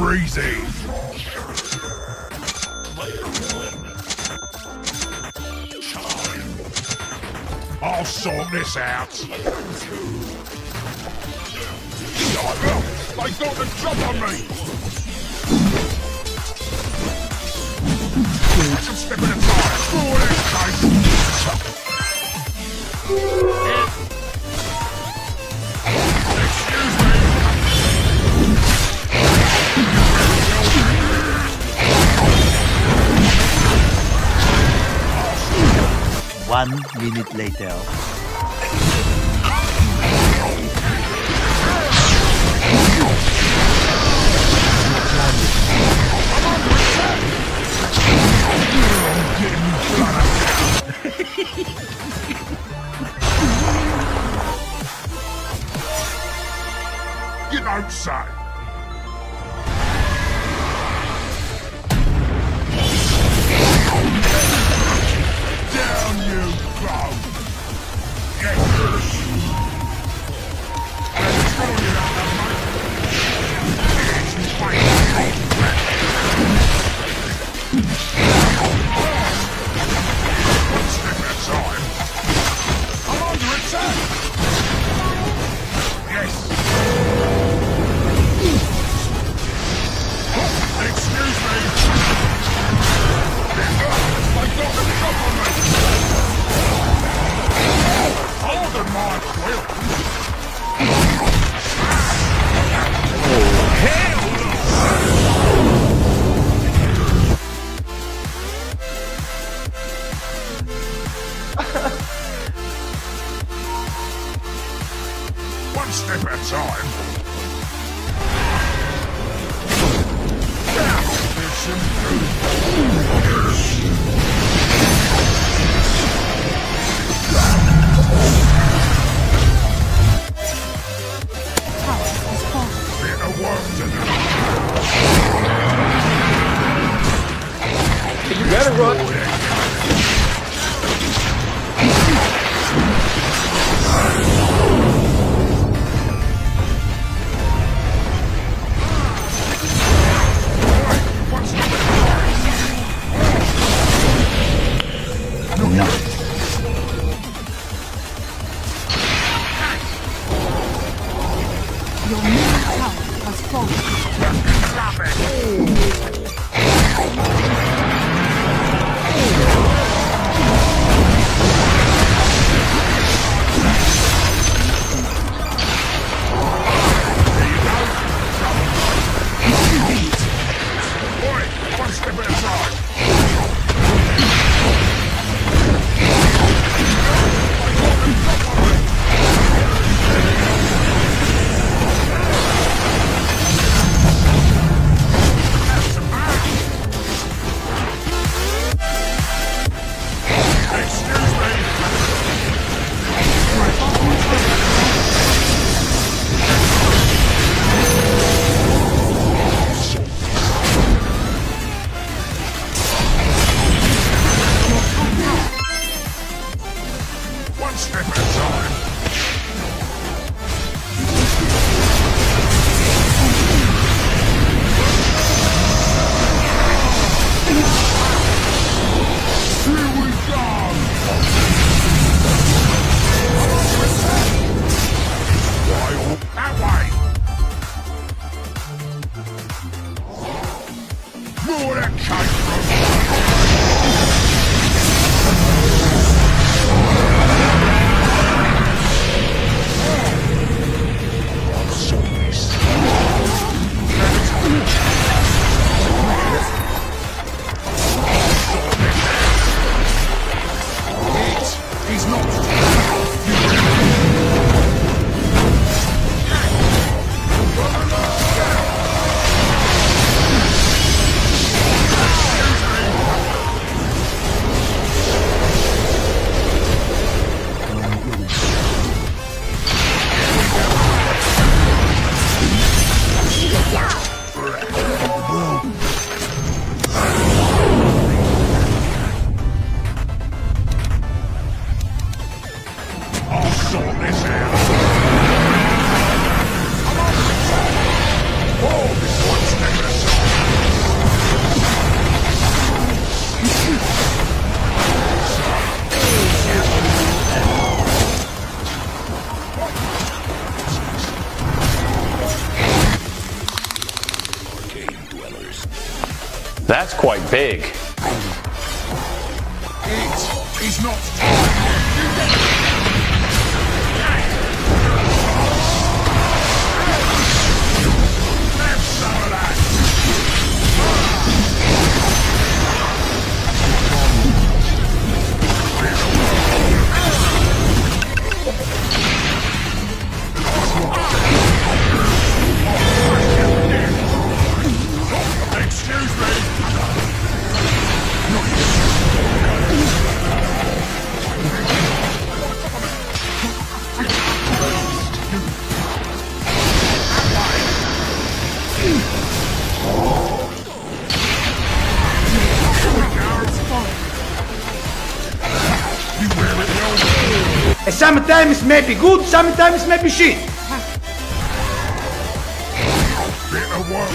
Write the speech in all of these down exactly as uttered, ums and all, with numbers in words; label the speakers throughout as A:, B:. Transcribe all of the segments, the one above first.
A: Easy. I'll sort this out. They got the drop on me. Some step at a time. Forward in case. Excuse me.
B: One minute later.
A: You don't say. Down you go. Yes. And throw you out of my One step at a time. I'm under attack. Yes. Excuse me. They got the drop on me. Pardon my quill. Oh, hell no. One step at a time. Now, there's some food. Bit of work to do.
C: You better run.
B: No.
D: Your middle tower has fallen.
A: Boy, one step at a time. One step at a time. Here we go! Wild that way! More that cake from He's not. I'll sort this out. Oh, this one's never
C: That's quite big.
A: It is not time. Have some of that. Excuse me.
E: Sometimes may be good, sometimes may be shit.
A: Bit of work.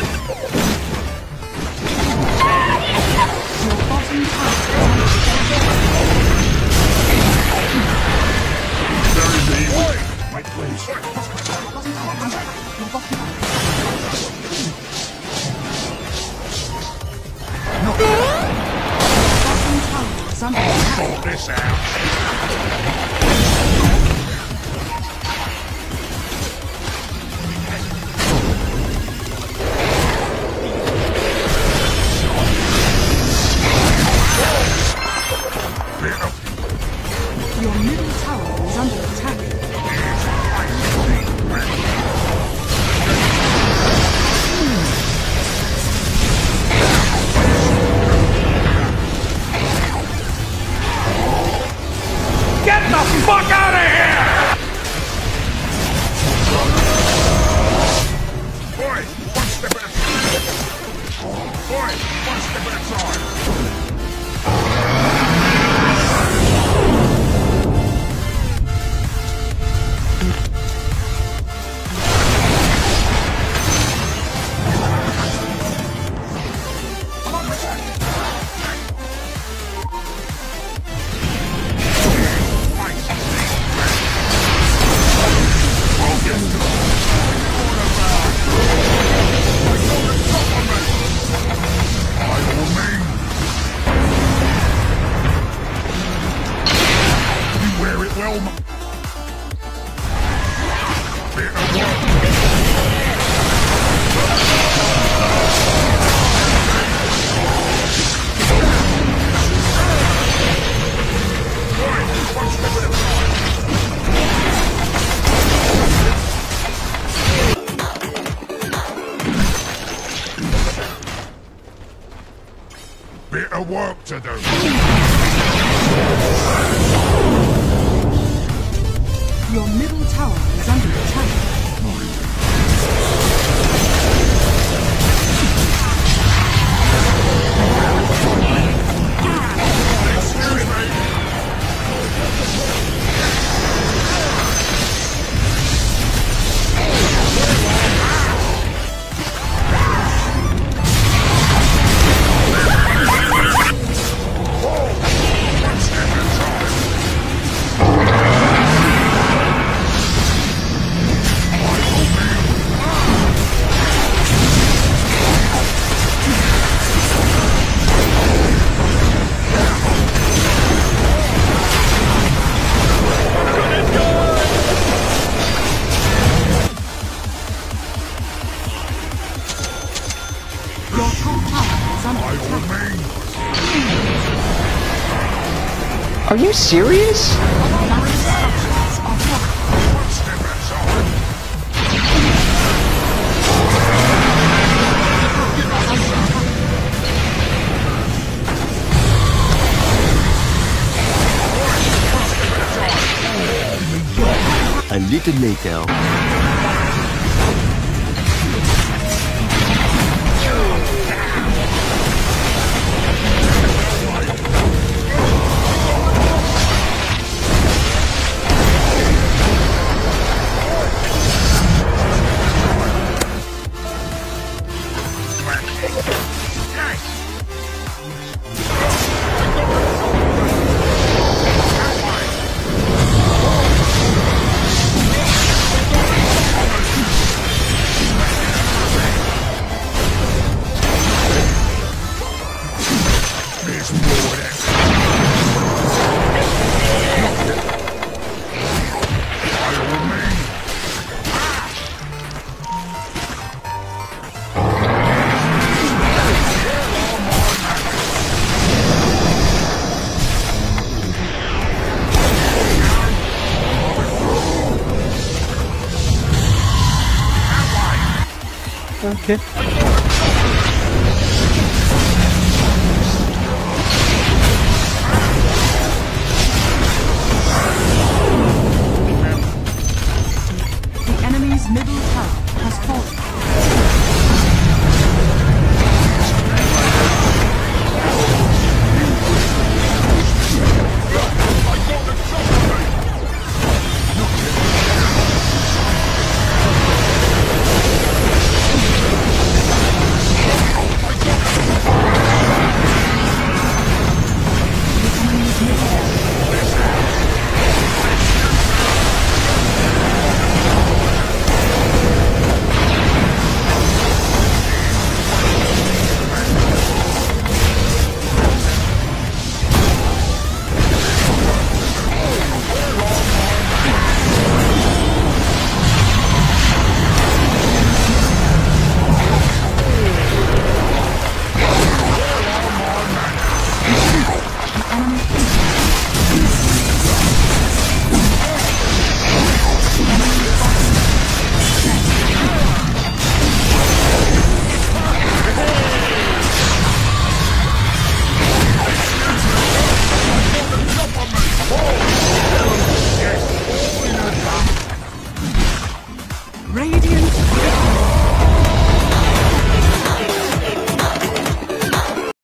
D: Your bottom tower
A: Very deep. Wait, please.
D: your bottom bottom tower is under attack.
A: Sort this out.
D: Your middle tower is under attack.
E: Get the fuck out of here!
A: Boy, one step at a time. Boy, one step at a time. Well, m- bit of work. Boy, one step at a time. Bit of work to do.
D: Your middle tower is under attack.
A: Excuse me. One step at a time.
D: Your top tower is under
A: By all
D: attack.
A: means.
F: Are you serious?
D: Dire structures are fortified.
A: One step at a time.
B: A little later.
A: Nice.
C: Okay.